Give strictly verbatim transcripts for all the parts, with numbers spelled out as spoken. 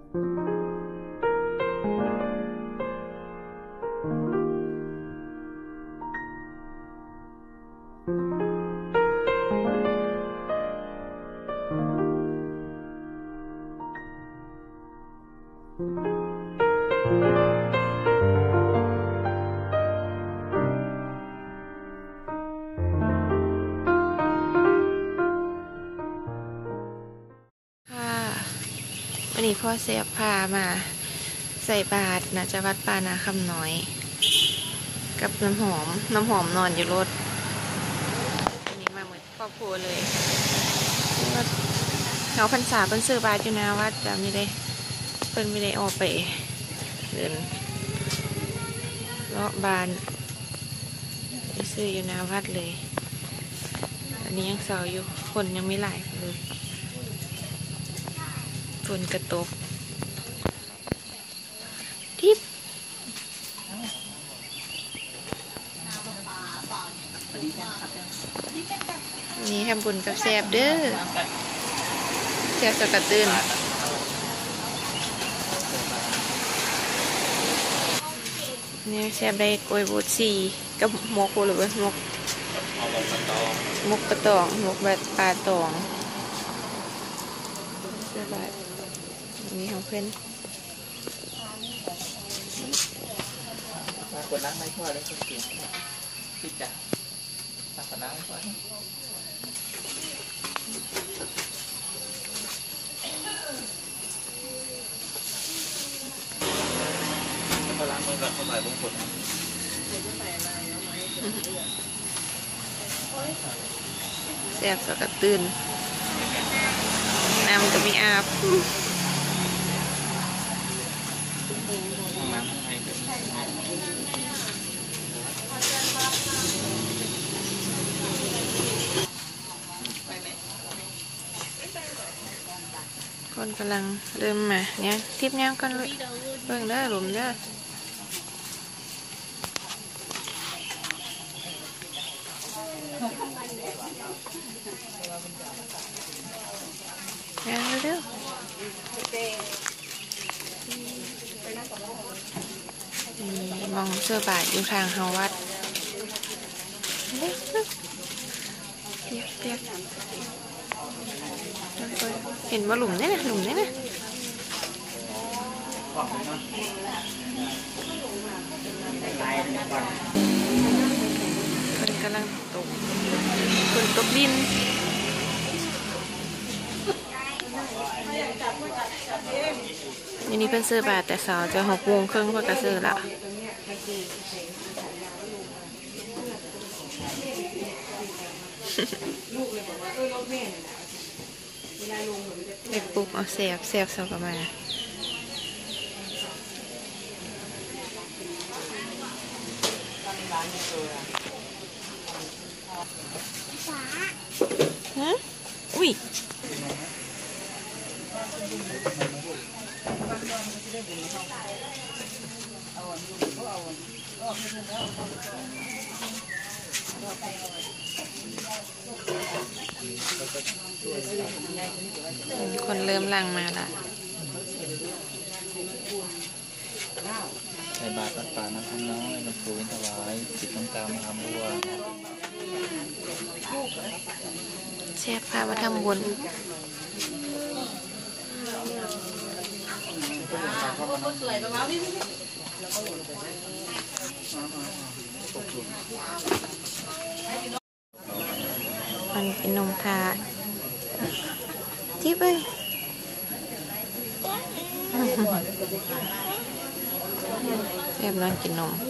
วันนี้พ่อเสียพามาใส่บาตรนะจะวัดปานาคำน้อยกับน้ำหอมน้ำหอมนอนอยู่รถวันนี้มาเหมือนครอบครัวเลยเขาพรรษาเป็นซื้อบาตรอยู่นะวัดจะไม่ได้เป็นไม่ได้ออกไปเดินเลาะบานไปซื้ออยู่นะวัดเลยอันนี้ยังเสาอยู่คนยังไม่หลายเลยฝนกระตกทิพนี่ทำบุญกับแซบเด้อแซบสกัดตื่นนี่แซบได้กล้วยบดสีกับหมกหรือว่ามกมกปลาตองมกแบบปลาตองเสื้อแบบนี่ของเพื่อนคนนั่งไม่พอเลยคนเสียงติดจ้ะตักคนนั่งไม่พอเขาล้างมือกับเขาใส่บุ้งผลแซ่บสกัดตื่นน้ำก็มีอาบคนกำลังเริ่มมาเนี่ยทิพย์เนี่ยกันเลยเบิ่งเด้อหลุมเด้อเนี่ยเร็วมองเสื้อบาทอยู่ทางเฮาวัดเปียกเปียกเห็นว่าหลุมเนี่ยนะหลุมเนี่ยนะคนกำลังตกคนตกดินอันนี้เป็นเสื้อบาทแต่สาวจะหกโมงครึ่งก็กระเสื้อละเด็กปุ๊บเอาเสียบเสียบสอกมาฮะอุ้ยคนเริ่มลังมาละในบาตรป่าน้ำพันน้อยน้ำปูนถวายจิตน้ำตามหาบัวเชฟพามาทำบุญมันเป็นนมทาจิ๊บเอ้ยแอบนอนกินนม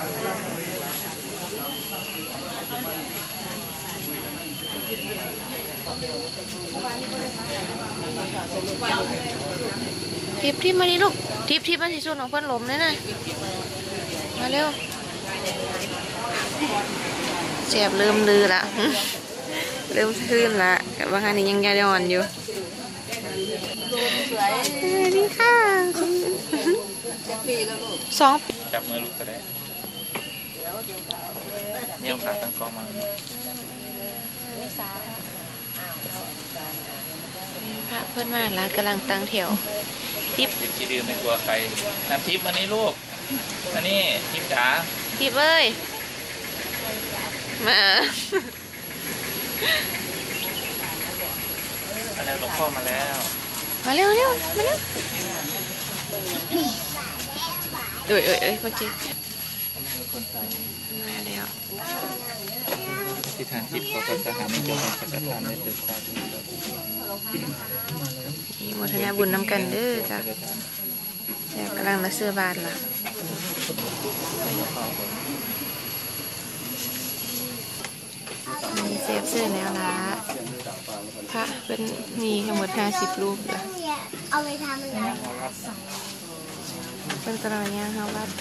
ทิปทิปมาดิลูกทิปทิปมาที่สุดของเพื่อนหลมเลยนะมาเร็วเจ็บเริ่มลือละเริ่มขึ้นละแต่บางอันนี้ยังยาอ่อนอยู่สวัสดีค่ะสองจับมือลูกก็ได้เนี่ยขาตั้งกล้องมาพระเพื่อนมาแล้วกำลังตั้งแถวทิปทิพย์ที่ดื้อไม่กลัวใครน้ำทิพย์มานี่ลูกมานี่ทิพย์จ๋าทิปเอ้ยมามาแล้วหลวงพ่อมาแล้วมาเร็วเร็วมาเร็วเอ้ยเอ้ยเอ้ยพ่อจิ๊บคนใส่มาแล้วที่ทานทิพย์เขาก็จะหาไม่เจอสักการทานไม่เจอสาธุนี่โมทนาบุญน้ำกันเด้อจ้ะแล้วกำลังมาเสื้อบานล่ะมีเซฟเสื้อแล้วละพระเป็นมีทั้งหมดห้าสิบรูปจ้ะเอาไปทำอะไรเป็นกระยางเขาวัด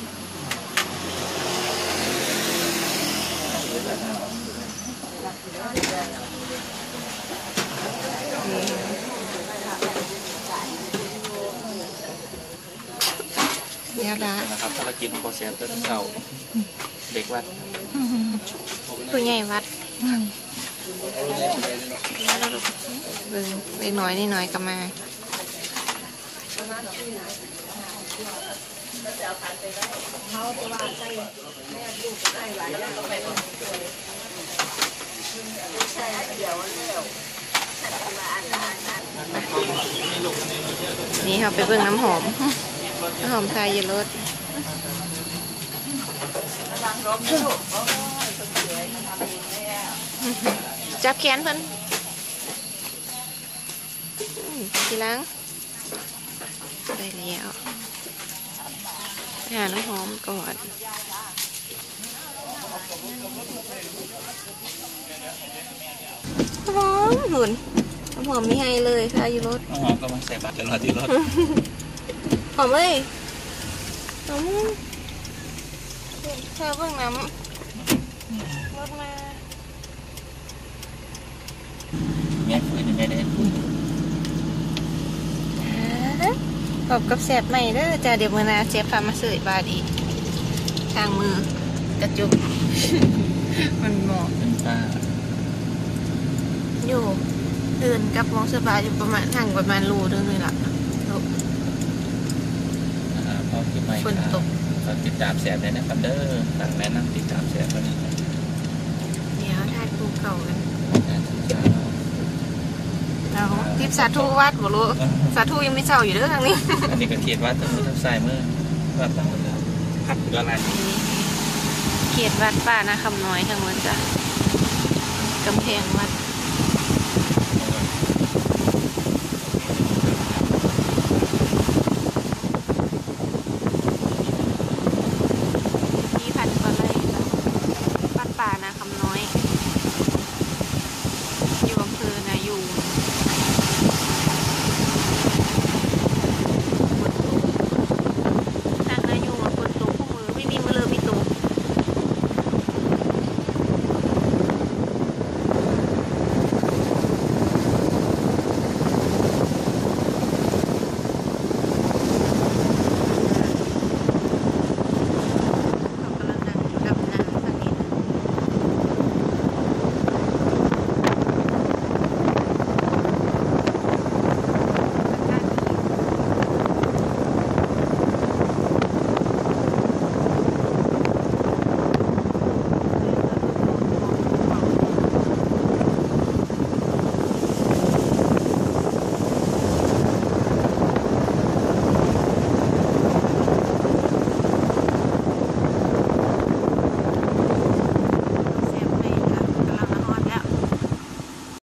เนี่ยละนะครับภารกิจของโคเซียตัวเก่าเด็กวัดผู้ใหญ่วัดเบิ่งเล็กน้อยนี่น้อยก็มานี่เราไปเบิ่งน้ำหอมน้ำหอมทายเยลรสจับแขนเพิ่นทีหลังได้แล้วหาน้ำหอมก่อนหอมหุ่นน้ำหอมไม่ให้เลยทายเยลรสน้องหอมก็มาใส่บาตรตลอดที่รถหอมเลยหอมเธอเพิ่งน้ำรถมาแม่ฟื้นไม่ได้ฟื้นขอบกับแสบใหม่เด้อจ้าเดี๋ยวมือนาเซฟพามาซื้อบาทอีกทางมือกระจุก มันเหมาะเป็นป้าอยู่เดินกับมองสบายอยู่ประมาณห่างประมาณรูนึงเลยล่ะพ่อที่ไม่ฝากติดตามแสบเลยนะครับเด้อฝากแนะนำติดตามแสบวันนี้เดี๋ยวทายกูเก่ากันเราทิพสาธุวัดบ่รู้สาธุยังไม่เจ้าอยู่เด้อทางนี้อันนี้ก็เขียนว่าทั้งมือทั้งสายมือวัดต่างกันแล้วพัดก็อะไรเขตวัดป่านาคำน้อยทางวันจ้ะกำแพงวัด